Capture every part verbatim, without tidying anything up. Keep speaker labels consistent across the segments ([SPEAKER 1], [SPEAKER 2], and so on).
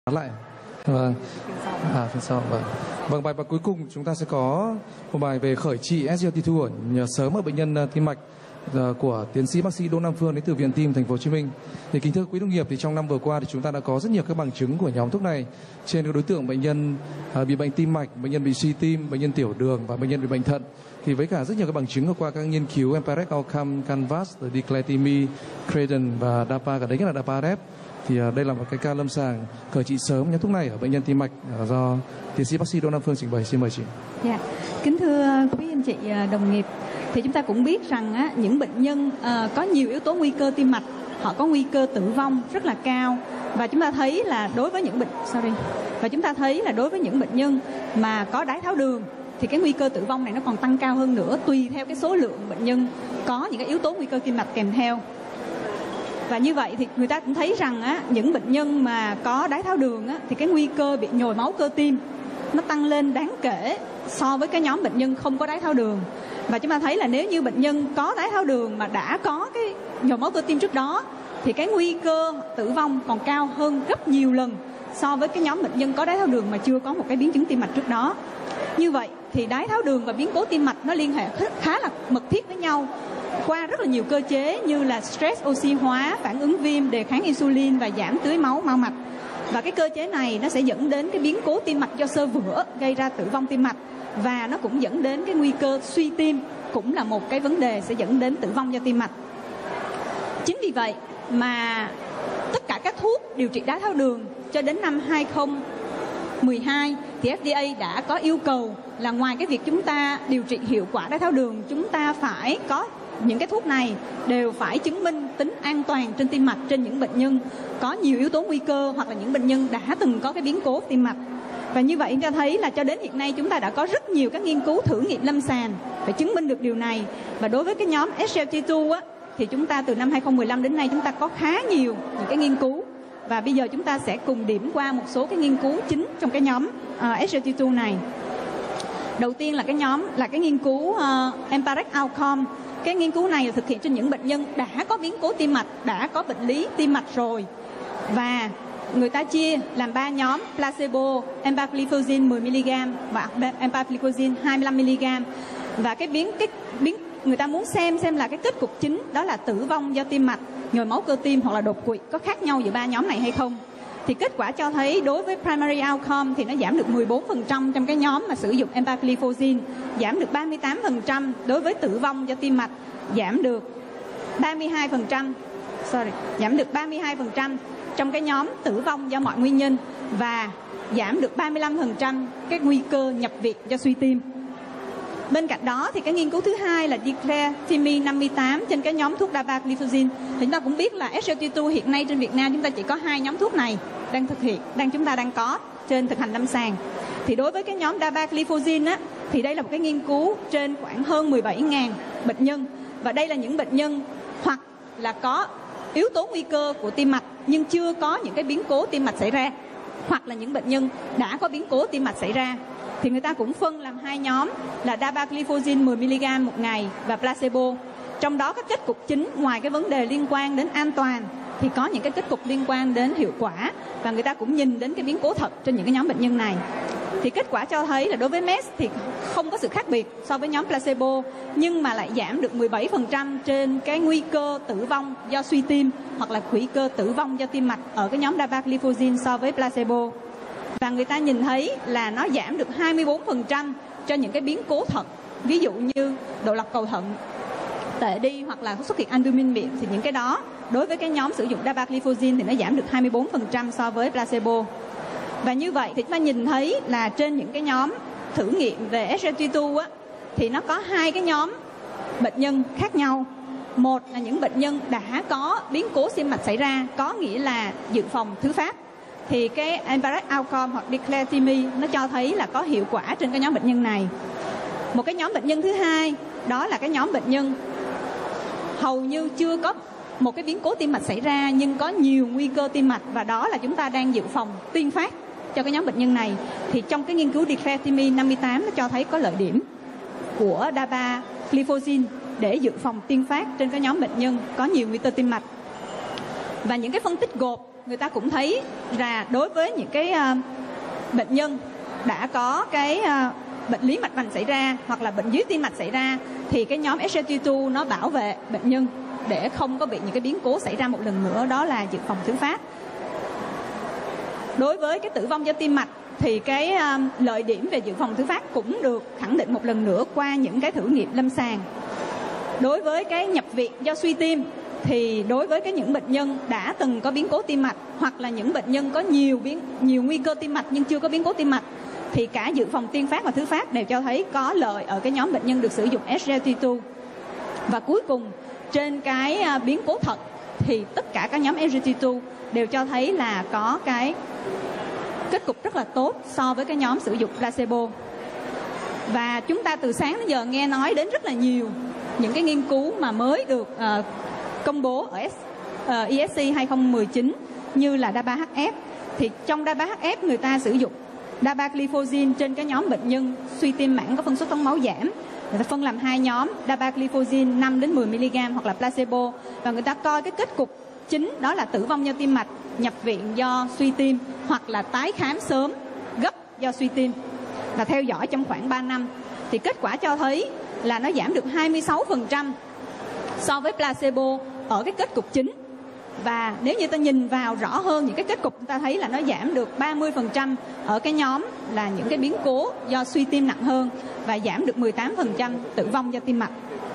[SPEAKER 1] lại. Vâng. À, phía sau. Vâng. Vâng, bài và cuối cùng chúng ta sẽ có một bài về khởi trị ét giê lờ tê hai nhờ sớm ở bệnh nhân tim mạch của tiến sĩ bác sĩ Đỗ Nam Phương đến từ Viện Tim Thành phố Hồ Chí Minh. Thì kính thưa quý đồng nghiệp, thì trong năm vừa qua thì chúng ta đã có rất nhiều các bằng chứng của nhóm thuốc này trên các đối tượng bệnh nhân bị bệnh tim mạch, bệnh nhân bị suy tim, bệnh nhân tiểu đường và bệnh nhân bị bệnh thận. Thì với cả rất nhiều các bằng chứng qua các nghiên cứu Empiric Outcome, Canvas, Declare-Timi, Credence và DAPA, cả đấy là DAPA-rep. Thì đây là một cái ca lâm sàng khởi trị sớm nhóm thuốc này ở bệnh nhân tim mạch do tiến sĩ bác sĩ Đỗ Nam Phương trình bày. Xin mời chị.
[SPEAKER 2] Dạ, kính thưa quý anh chị đồng nghiệp, thì chúng ta cũng biết rằng á, những bệnh nhân uh, có nhiều yếu tố nguy cơ tim mạch, họ có nguy cơ tử vong rất là cao. Và chúng ta thấy là đối với những bệnh sorry và chúng ta thấy là đối với những bệnh nhân mà có đái tháo đường thì cái nguy cơ tử vong này nó còn tăng cao hơn nữa, tùy theo cái số lượng bệnh nhân có những cái yếu tố nguy cơ tim mạch kèm theo. Và như vậy thì người ta cũng thấy rằng á, những bệnh nhân mà có đái tháo đường á, thì cái nguy cơ bị nhồi máu cơ tim nó tăng lên đáng kể so với cái nhóm bệnh nhân không có đái tháo đường. Và chúng ta thấy là nếu như bệnh nhân có đái tháo đường mà đã có cái nhồi máu cơ tim trước đó thì cái nguy cơ tử vong còn cao hơn gấp nhiều lần so với cái nhóm bệnh nhân có đái tháo đường mà chưa có một cái biến chứng tim mạch trước đó. Như vậy thì đái tháo đường và biến cố tim mạch nó liên hệ khá là mật thiết với nhau qua rất là nhiều cơ chế như là stress oxy hóa, phản ứng viêm, đề kháng insulin và giảm tưới máu mao mạch. Và cái cơ chế này nó sẽ dẫn đến cái biến cố tim mạch do xơ vữa gây ra tử vong tim mạch, và nó cũng dẫn đến cái nguy cơ suy tim, cũng là một cái vấn đề sẽ dẫn đến tử vong do tim mạch. Chính vì vậy mà tất cả các thuốc điều trị đái tháo đường cho đến năm hai không một hai thì ép đê a đã có yêu cầu là ngoài cái việc chúng ta điều trị hiệu quả đái tháo đường, chúng ta phải có những cái thuốc này đều phải chứng minh tính an toàn trên tim mạch trên những bệnh nhân có nhiều yếu tố nguy cơ hoặc là những bệnh nhân đã từng có cái biến cố tim mạch. Và như vậy cho thấy là cho đến hiện nay chúng ta đã có rất nhiều các nghiên cứu thử nghiệm lâm sàng để chứng minh được điều này. Và đối với cái nhóm ét giê lờ tê hai á, thì chúng ta từ năm hai không một lăm đến nay chúng ta có khá nhiều những cái nghiên cứu. Và bây giờ chúng ta sẽ cùng điểm qua một số cái nghiên cứu chính trong cái nhóm uh, ét giê lờ tê hai này. Đầu tiên là cái nhóm là cái nghiên cứu uh, Empiric Outcome. Cái nghiên cứu này là thực hiện trên những bệnh nhân đã có biến cố tim mạch, đã có bệnh lý tim mạch rồi. Và người ta chia làm ba nhóm: placebo, empagliflozin mười mi-li-gam và empagliflozin hai mươi lăm mi-li-gam. Và cái biến cái biến người ta muốn xem xem là cái kết cục chính đó là tử vong do tim mạch, nhồi máu cơ tim hoặc là đột quỵ có khác nhau giữa ba nhóm này hay không. Thì kết quả cho thấy đối với primary outcome thì nó giảm được mười bốn phần trăm trong cái nhóm mà sử dụng empagliflozin, giảm được ba mươi tám phần trăm đối với tử vong do tim mạch, giảm được ba mươi hai phần trăm sorry, giảm được ba mươi hai phần trăm trong cái nhóm tử vong do mọi nguyên nhân, và giảm được ba mươi lăm phần trăm cái nguy cơ nhập viện do suy tim. Bên cạnh đó thì cái nghiên cứu thứ hai là Declare-Timi năm mươi tám trên cái nhóm thuốc dapagliflozin. Thì chúng ta cũng biết là ét giê lờ tê hai hiện nay trên Việt Nam chúng ta chỉ có hai nhóm thuốc này đang thực hiện, đang chúng ta đang có trên thực hành lâm sàng. Thì đối với cái nhóm dapagliflozin á, thì đây là một cái nghiên cứu trên khoảng hơn mười bảy nghìn bệnh nhân, và đây là những bệnh nhân hoặc là có yếu tố nguy cơ của tim mạch nhưng chưa có những cái biến cố tim mạch xảy ra, hoặc là những bệnh nhân đã có biến cố tim mạch xảy ra. Thì người ta cũng phân làm hai nhóm là dapagliflozin mười mi-li-gam một ngày và placebo. Trong đó các kết cục chính ngoài cái vấn đề liên quan đến an toàn thì có những cái kết cục liên quan đến hiệu quả, và người ta cũng nhìn đến cái biến cố thật trên những cái nhóm bệnh nhân này. Thì kết quả cho thấy là đối với mét thì không có sự khác biệt so với nhóm placebo, nhưng mà lại giảm được mười bảy phần trăm trên cái nguy cơ tử vong do suy tim hoặc là nguy cơ tử vong do tim mạch ở cái nhóm dapagliflozin so với placebo. Và người ta nhìn thấy là nó giảm được hai mươi bốn phần trăm cho những cái biến cố thật, ví dụ như độ lọc cầu thận, tệ đi hoặc là xuất hiện albumin miệng. Thì những cái đó đối với cái nhóm sử dụng dapagliflozin thì nó giảm được hai mươi bốn phần trăm so với placebo. Và như vậy thì chúng ta nhìn thấy là trên những cái nhóm thử nghiệm về ét giê lờ tê hai á, thì nó có hai cái nhóm bệnh nhân khác nhau. Một là những bệnh nhân đã có biến cố tim mạch xảy ra, có nghĩa là dự phòng thứ phát. Thì cái Empiric Outcome hoặc Declare-Timi nó cho thấy là có hiệu quả trên cái nhóm bệnh nhân này. Một cái nhóm bệnh nhân thứ hai đó là cái nhóm bệnh nhân hầu như chưa có một cái biến cố tim mạch xảy ra nhưng có nhiều nguy cơ tim mạch, và đó là chúng ta đang dự phòng tiên phát cho cái nhóm bệnh nhân này. Thì trong cái nghiên cứu Declare-Timi năm mươi tám nó cho thấy có lợi điểm của dapagliflozin để dự phòng tiên phát trên cái nhóm bệnh nhân có nhiều nguy cơ tim mạch. Và những cái phân tích gộp người ta cũng thấy là đối với những cái uh, bệnh nhân đã có cái uh, bệnh lý mạch vành xảy ra hoặc là bệnh dưới tim mạch xảy ra thì cái nhóm S G L T hai nó bảo vệ bệnh nhân để không có bị những cái biến cố xảy ra một lần nữa, đó là dự phòng thứ phát. Đối với cái tử vong do tim mạch thì cái uh, lợi điểm về dự phòng thứ phát cũng được khẳng định một lần nữa qua những cái thử nghiệm lâm sàng. Đối với cái nhập viện do suy tim thì đối với cái những bệnh nhân đã từng có biến cố tim mạch hoặc là những bệnh nhân có nhiều biến nhiều nguy cơ tim mạch nhưng chưa có biến cố tim mạch thì cả dự phòng tiên phát và thứ phát đều cho thấy có lợi ở cái nhóm bệnh nhân được sử dụng S G L T hai. Và cuối cùng trên cái uh, biến cố thận thì tất cả các nhóm S G L T hai đều cho thấy là có cái kết cục rất là tốt so với cái nhóm sử dụng placebo. Và chúng ta từ sáng đến giờ nghe nói đến rất là nhiều những cái nghiên cứu mà mới được uh, công bố ở S, uh, E S C hai không một chín như là đa ba H F. Thì trong đa ba H F người ta sử dụng dapagliflozin trên cái nhóm bệnh nhân suy tim mãn có phân suất trong máu giảm. Người ta phân làm hai nhóm, dapagliflozin năm đến mười mi-li-gam hoặc là placebo, và người ta coi cái kết cục chính đó là tử vong do tim mạch, nhập viện do suy tim hoặc là tái khám sớm gấp do suy tim, và theo dõi trong khoảng ba năm. Thì kết quả cho thấy là nó giảm được hai mươi sáu phần trăm so với placebo ở cái kết cục chính. Và nếu như ta nhìn vào rõ hơn những cái kết cục, ta thấy là nó giảm được ba mươi phần trăm ở cái nhóm là những cái biến cố do suy tim nặng hơn, và giảm được mười tám phần trăm tử vong do tim mạch.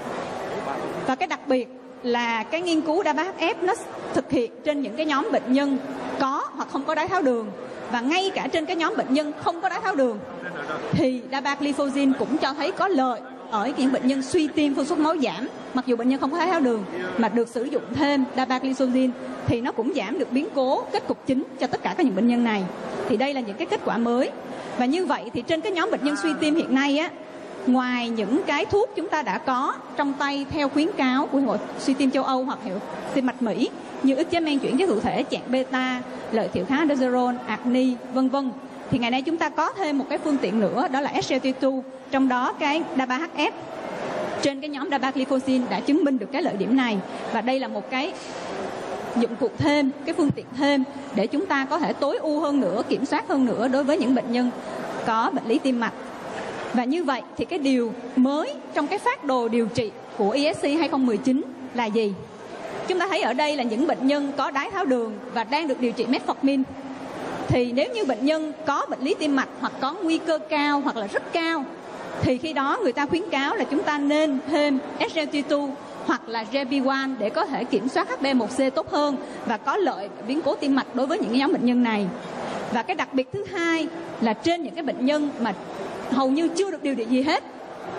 [SPEAKER 2] Và cái đặc biệt là cái nghiên cứu đa ba H F nó thực hiện trên những cái nhóm bệnh nhân có hoặc không có đái tháo đường, và ngay cả trên cái nhóm bệnh nhân không có đái tháo đường thì dapagliflozin cũng cho thấy có lợi ở những bệnh nhân suy tim phân suất máu giảm. Mặc dù bệnh nhân không có đái tháo đường mà được sử dụng thêm dapagliflozin thì nó cũng giảm được biến cố kết cục chính cho tất cả các những bệnh nhân này. Thì đây là những cái kết quả mới. Và như vậy thì trên cái nhóm bệnh nhân suy tim hiện nay á, ngoài những cái thuốc chúng ta đã có trong tay theo khuyến cáo của Hội Suy tim châu Âu hoặc Hiệu tim mạch Mỹ như ức chế men chuyển với thụ thể, trạng beta, lợi thiệu kháng aldosterone, acne, vân vân, thì ngày nay chúng ta có thêm một cái phương tiện nữa, đó là S G L T hai, trong đó cái đa ba H F trên cái nhóm dapagliflozin đã chứng minh được cái lợi điểm này. Và đây là một cái dụng cụ thêm, cái phương tiện thêm để chúng ta có thể tối ưu hơn nữa, kiểm soát hơn nữa đối với những bệnh nhân có bệnh lý tim mạch. Và như vậy thì cái điều mới trong cái phác đồ điều trị của E S C hai không một chín là gì? Chúng ta thấy ở đây là những bệnh nhân có đái tháo đường và đang được điều trị metformin. Thì nếu như bệnh nhân có bệnh lý tim mạch hoặc có nguy cơ cao hoặc là rất cao thì khi đó người ta khuyến cáo là chúng ta nên thêm S G L T hai hoặc là G L P một để có thể kiểm soát H b A một C tốt hơn và có lợi biến cố tim mạch đối với những nhóm bệnh nhân này. Và cái đặc biệt thứ hai là trên những cái bệnh nhân mà hầu như chưa được điều trị gì hết,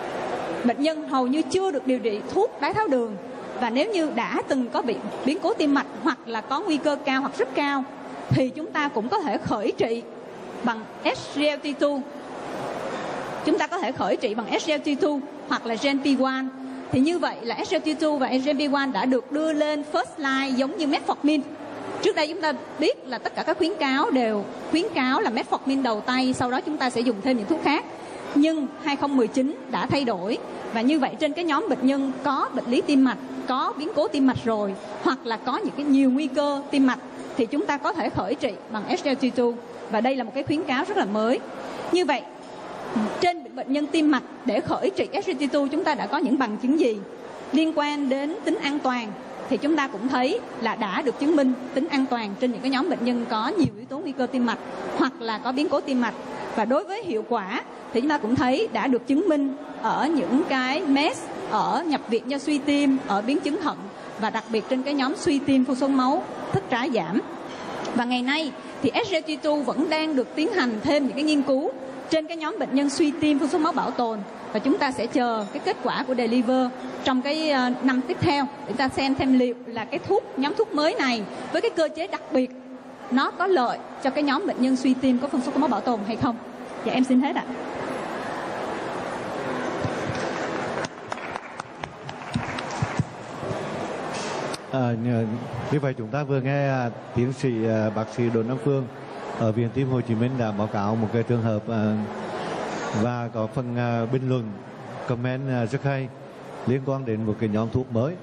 [SPEAKER 2] bệnh nhân hầu như chưa được điều trị thuốc đái tháo đường, và nếu như đã từng có bị biến cố tim mạch hoặc là có nguy cơ cao hoặc rất cao thì chúng ta cũng có thể khởi trị bằng S G L T hai. Chúng ta có thể khởi trị bằng S G L T hai hoặc là G L P một. Thì như vậy là S G L T hai và G L P một đã được đưa lên first line giống như metformin. Trước đây chúng ta biết là tất cả các khuyến cáo đều khuyến cáo là metformin đầu tay, sau đó chúng ta sẽ dùng thêm những thuốc khác. Nhưng hai không một chín đã thay đổi, và như vậy trên cái nhóm bệnh nhân có bệnh lý tim mạch, có biến cố tim mạch rồi, hoặc là có những cái nhiều nguy cơ tim mạch thì chúng ta có thể khởi trị bằng S G L T hai. Và đây là một cái khuyến cáo rất là mới. Như vậy trên bệnh nhân tim mạch để khởi trị S G L T hai chúng ta đã có những bằng chứng gì liên quan đến tính an toàn? Thì chúng ta cũng thấy là đã được chứng minh tính an toàn trên những cái nhóm bệnh nhân có nhiều yếu tố nguy cơ tim mạch hoặc là có biến cố tim mạch. Và đối với hiệu quả thì chúng ta cũng thấy đã được chứng minh ở những cái em e ét, ở nhập viện do suy tim, ở biến chứng thận, và đặc biệt trên cái nhóm suy tim phân xôn máu thức trái giảm. Và ngày nay thì S G L T hai vẫn đang được tiến hành thêm những cái nghiên cứu trên cái nhóm bệnh nhân suy tim phân xôn máu bảo tồn, và chúng ta sẽ chờ cái kết quả của Deliver trong cái uh, năm tiếp theo để chúng ta xem thêm liệu là cái thuốc nhóm thuốc mới này với cái cơ chế đặc biệt nó có lợi cho cái nhóm bệnh nhân suy tim có phân xôn máu bảo tồn hay không. Dạ em xin hết ạ.
[SPEAKER 3] À, như vậy chúng ta vừa nghe à, tiến sĩ à, bác sĩ Đỗ Nam Phương ở Viện Tim Hồ Chí Minh đã báo cáo một cái trường hợp à, và có phần à, bình luận comment à, rất hay liên quan đến một cái nhóm thuốc mới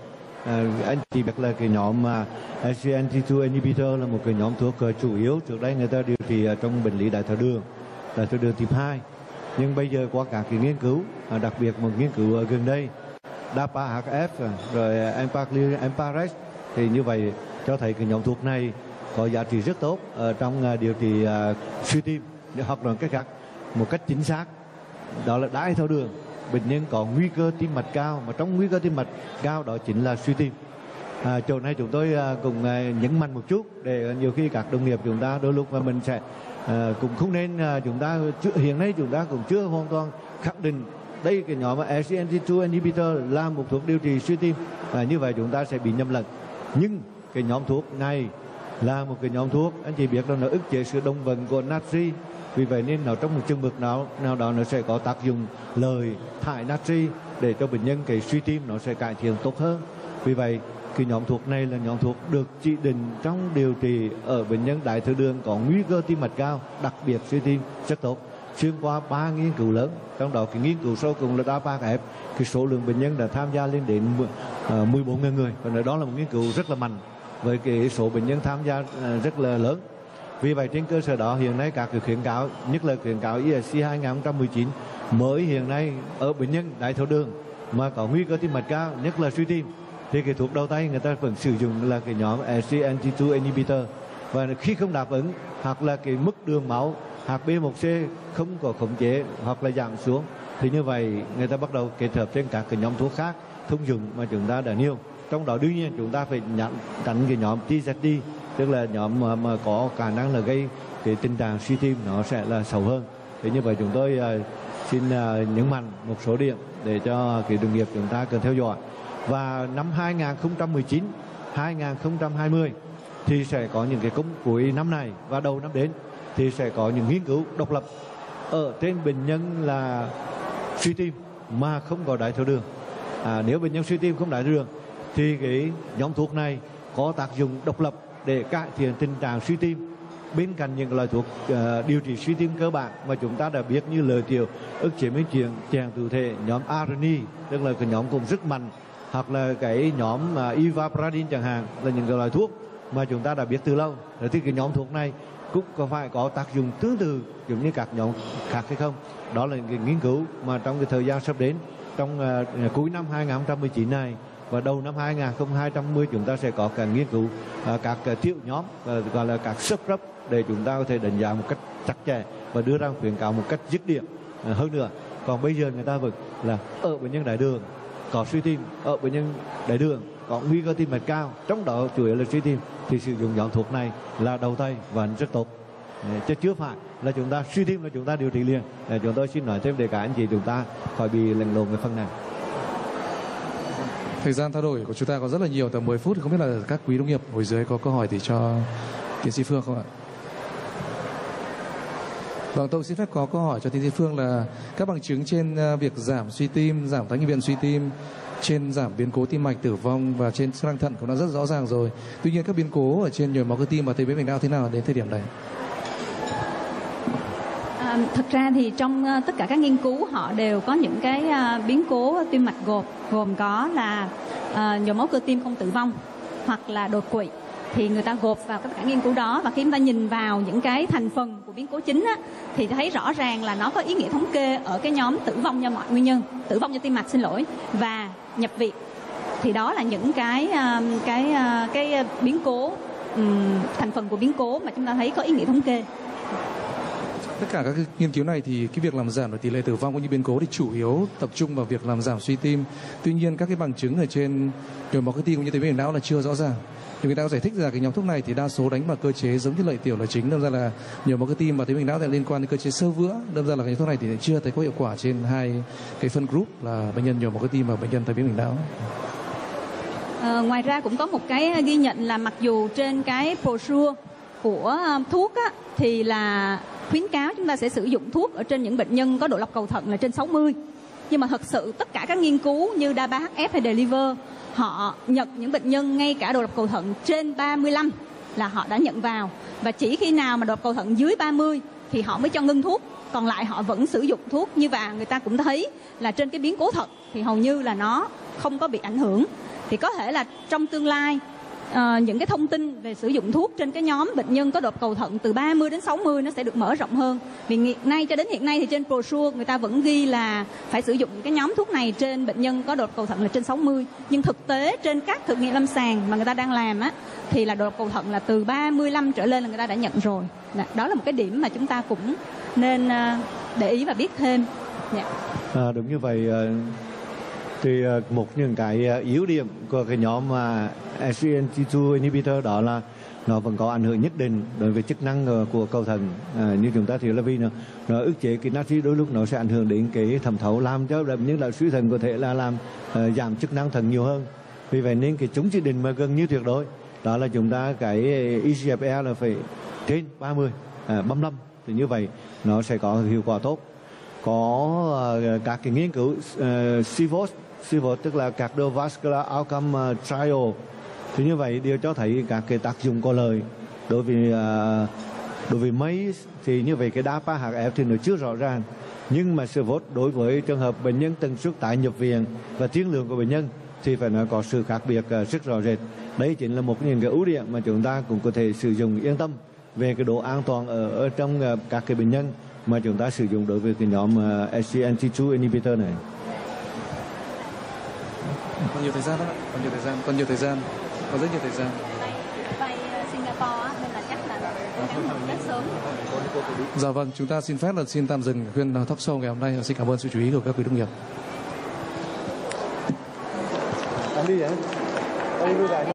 [SPEAKER 3] À, anh chỉ biết là cái nhóm mà S G L T hai inhibitor là một cái nhóm thuốc chủ yếu trước đây người ta điều trị trong bệnh lý đái tháo đường, đái tháo đường type hai. Nhưng bây giờ qua các cái nghiên cứu, đặc biệt một nghiên cứu gần đây, DAPA H F rồi Emparex, thì như vậy cho thấy cái nhóm thuốc này có giá trị rất tốt ở trong điều trị suy tim, hoặc là cách khác một cách chính xác, đó là đái tháo đường. Bệnh nhân có nguy cơ tim mạch cao, mà trong nguy cơ tim mạch cao đó chính là suy tim. À, chỗ này chúng tôi cùng nhấn mạnh một chút để nhiều khi các đồng nghiệp chúng ta đôi lúc mà mình sẽ à, cũng không nên chúng ta hiện nay chúng ta cũng chưa hoàn toàn khẳng định đây cái nhóm S G L T hai inhibitor là một thuốc điều trị suy tim, và như vậy chúng ta sẽ bị nhầm lẫn. Nhưng cái nhóm thuốc này là một cái nhóm thuốc anh chị biết là nó ức chế sự đông vận của natri, vì vậy nên nó trong một chừng mực nào nào đó nó sẽ có tác dụng lợi thải natri để cho bệnh nhân cái suy tim nó sẽ cải thiện tốt hơn. Vì vậy cái nhóm thuốc này là nhóm thuốc được chỉ định trong điều trị ở bệnh nhân đái tháo đường có nguy cơ tim mạch cao, đặc biệt suy tim rất tốt. Xuyên qua ba nghiên cứu lớn, trong đó cái nghiên cứu sau cùng là DAPA H F, cái số lượng bệnh nhân đã tham gia lên đến mười bốn nghìn người, và đó là một nghiên cứu rất là mạnh với cái số bệnh nhân tham gia rất là lớn. Vì vậy trên cơ sở đó hiện nay các cái khuyến cáo, nhất là khuyến cáo E S C hai không một chín mới hiện nay ở bệnh nhân đái tháo đường mà có nguy cơ tim mạch cao, nhất là suy tim, thì cái thuốc đầu tay người ta vẫn sử dụng là cái nhóm S G L T hai inhibitor. Và khi không đáp ứng hoặc là cái mức đường máu H B một C không có khống chế hoặc là giảm xuống, thì như vậy người ta bắt đầu kết hợp trên các cái nhóm thuốc khác thông dụng mà chúng ta đã nêu. Trong đó đương nhiên chúng ta phải nhận tránh cái nhóm T Z D, tức là nhóm mà, mà có khả năng là gây cái tình trạng suy tim nó sẽ là xấu hơn. Thế như vậy chúng tôi uh, xin uh, nhấn mạnh một số điểm để cho cái đồng nghiệp chúng ta cần theo dõi. Và năm hai không một chín, hai không hai không thì sẽ có những cái công cuối năm này và đầu năm đến thì sẽ có những nghiên cứu độc lập ở trên bệnh nhân là suy tim mà không có đái tháo đường. À, nếu bệnh nhân suy tim không đái tháo đường thì cái nhóm thuốc này có tác dụng độc lập để cải thiện tình trạng suy tim, bên cạnh những loại thuốc uh, điều trị suy tim cơ bản mà chúng ta đã biết như lợi tiểu, ức chế miễn dịch, chèn tự thể, nhóm arani, tức là cái nhóm cũng rất mạnh, hoặc là cái nhóm uh, ivabradine chẳng hạn, là những cái loại thuốc mà chúng ta đã biết từ lâu. Rồi thì cái nhóm thuốc này cũng có phải có tác dụng tương tự giống như các nhóm khác hay không? Đó là cái nghiên cứu mà trong cái thời gian sắp đến, trong uh, cuối năm hai không một chín này và đầu năm hai không hai không chúng ta sẽ có cả nghiên cứu uh, các uh, tiểu nhóm uh, gọi là các subgroup để chúng ta có thể đánh giá một cách chặt chẽ và đưa ra khuyến cáo một cách dứt điểm uh, hơn nữa. Còn bây giờ người ta vẫn là ở bệnh nhân đái đường có suy tim, ở bệnh nhân đái đường có nguy cơ tim mạch cao, trong đó chủ yếu là suy tim, thì sử dụng nhóm thuốc này là đầu tay và rất tốt. Chứ chưa phải là chúng ta suy tim là chúng ta điều trị liền. Để chúng tôi xin nói thêm để cả anh chị chúng ta khỏi bị lẫn lộn cái phần này.
[SPEAKER 1] Thời gian trao đổi của chúng ta có rất là nhiều, tầm mười phút, không biết là các quý đồng nghiệp ngồi dưới có câu hỏi thì cho tiến sĩ Phương không ạ? Vâng, tôi xin phép có câu hỏi cho tiến sĩ Phương là các bằng chứng trên việc giảm suy tim, giảm tái nhập viện suy tim, trên giảm biến cố tim mạch tử vong và trên chức năng thận cũng đã rất rõ ràng rồi. Tuy nhiên các biến cố ở trên nhồi máu cơ tim và tê bế mạch não thế nào đến thời điểm này?
[SPEAKER 2] À, thực ra thì trong uh, tất cả các nghiên cứu họ đều có những cái uh, biến cố tim mạch gộp, gồm có là uh, nhồi máu cơ tim không tử vong hoặc là đột quỵ. Thì người ta gộp vào tất cả nghiên cứu đó, và khi chúng ta nhìn vào những cái thành phần của biến cố chính á, thì thấy rõ ràng là nó có ý nghĩa thống kê ở cái nhóm tử vong do mọi nguyên nhân, tử vong do tim mạch xin lỗi, và nhập viện. Thì đó là những cái cái cái, cái biến cố, um, thành phần của biến cố mà chúng ta thấy có ý nghĩa thống kê.
[SPEAKER 1] Tất cả các nghiên cứu này thì cái việc làm giảm được tỷ lệ tử vong cũng như biến cố thì chủ yếu tập trung vào việc làm giảm suy tim. Tuy nhiên các cái bằng chứng ở trên nhồi máu cơ tim cũng như tê bế mạch não là chưa rõ ràng. Thì người ta có giải thích là cái nhóm thuốc này thì đa số đánh vào cơ chế giống như lợi tiểu là chính, đâm ra là nhồi máu cơ tim và tê bế mạch não thì liên quan đến cơ chế xơ vữa, đâm ra là cái nhóm thuốc này thì chưa thấy có hiệu quả trên hai cái phân group là bệnh nhân nhồi máu cơ tim và bệnh nhân tê bế mạch não.
[SPEAKER 2] À, ngoài ra cũng có một cái ghi nhận là mặc dù trên cái brochure của thuốc á, thì là khuyến cáo chúng ta sẽ sử dụng thuốc ở trên những bệnh nhân có độ lọc cầu thận là trên sáu mươi, nhưng mà thật sự tất cả các nghiên cứu như DAPA H F hay Deliver họ nhận những bệnh nhân ngay cả độ lọc cầu thận trên ba mươi lăm là họ đã nhận vào, và chỉ khi nào mà độ lọc cầu thận dưới ba mươi thì họ mới cho ngưng thuốc, còn lại họ vẫn sử dụng thuốc như vậy. Người ta cũng thấy là trên cái biến cố thận thì hầu như là nó không có bị ảnh hưởng. Thì có thể là trong tương lai À, những cái thông tin về sử dụng thuốc trên cái nhóm bệnh nhân có đột cầu thận từ ba mươi đến sáu mươi nó sẽ được mở rộng hơn. Vì hiện nay cho đến hiện nay thì trên brochure người ta vẫn ghi là phải sử dụng cái nhóm thuốc này trên bệnh nhân có đột cầu thận là trên sáu mươi. Nhưng thực tế trên các thử nghiệm lâm sàng mà người ta đang làm á thì là đột cầu thận là từ ba mươi lăm trở lên là người ta đã nhận rồi. Đó là một cái điểm mà chúng ta cũng nên để ý và biết thêm. Yeah.
[SPEAKER 3] À, đúng như vậy. Thì một những cái yếu điểm của cái nhóm S G L T hai inhibitor đó là nó vẫn có ảnh hưởng nhất định đối với chức năng của cầu thận. À, như chúng ta thấy là vì nó, nó ức chế cái natri, đôi lúc nó sẽ ảnh hưởng đến cái thẩm thấu, làm cho bệnh nhân là suy thận có thể là làm uh, giảm chức năng thận nhiều hơn. Vì vậy nên cái chúng chỉ định mà gần như tuyệt đối đó là chúng ta cái E G F R là phải trên ba mươi, à, ba mươi lăm, thì như vậy nó sẽ có hiệu quả tốt. Có uh, các cái nghiên cứu uh, C V O S C V O S tức là Cardiovascular Outcome Trial, thì như vậy đều cho thấy các cái tác dụng có lợi. Đối với uh, đối với mấy thì như vậy cái đa pa H F thì nó chưa rõ ràng, nhưng mà C V O S đối với trường hợp bệnh nhân tần suất tại nhập viện và tiên lượng của bệnh nhân thì phải nói có sự khác biệt uh, rất rõ rệt. Đấy chính là một những cái ưu điểm mà chúng ta cũng có thể sử dụng yên tâm về cái độ an toàn ở, ở trong uh, các cái bệnh nhân mà chúng ta sử dụng đối với cái nhóm uh, S G L T hai inhibitor này.
[SPEAKER 1] Còn nhiều thời gian đó, còn nhiều thời gian, còn nhiều thời gian, còn rất nhiều thời gian.
[SPEAKER 2] Bay Singapore nên là chắc là ngắn hơn rất sớm.
[SPEAKER 1] Dạ vâng, chúng ta xin phép là xin tạm dừng khuyên talk show ngày hôm nay. Xin cảm ơn sự chú ý của các quý đồng nghiệp.
[SPEAKER 3] Anh đi vậy? Anh đi